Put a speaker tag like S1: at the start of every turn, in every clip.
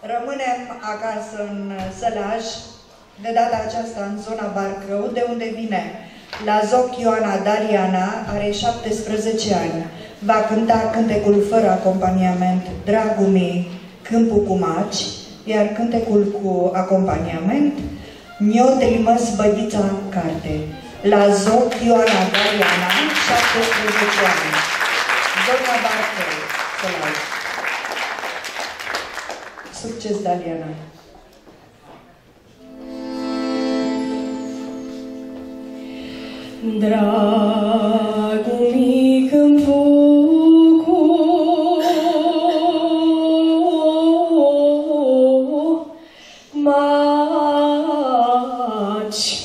S1: Rămânem acasă în Sălaj, de data aceasta în zona Barcău, de unde vine la Zoc Ioana Dariana, are 17 ani. Va cânta cântecul fără acompaniament, Dragul mi, Câmpul cu maci, iar cântecul cu acompaniament, Nio trimăs bădița în carte. La Zoc Ioana Dariana, 17 ani. Zona Barcău, Sălaj. Succes, Daliana!
S2: Dragul mi, câmpul cu maci,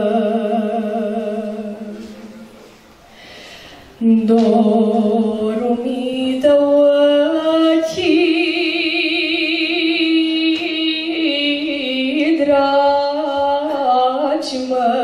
S2: dorul mi tău dragi,